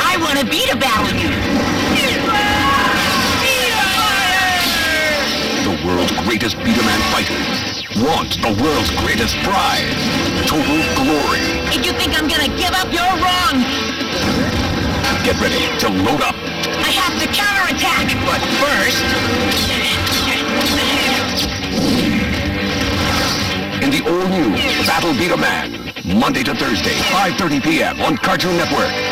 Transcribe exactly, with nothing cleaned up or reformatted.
I want to beat a battle you. The world's greatest Beat-A-Man fighters want the world's greatest prize, total glory. If you think I'm gonna give up, you're wrong. Get ready to load up. I have to counterattack. But first... In the all-new Battle Beat-A-Man, Monday to Thursday, five thirty p.m. on Cartoon Network.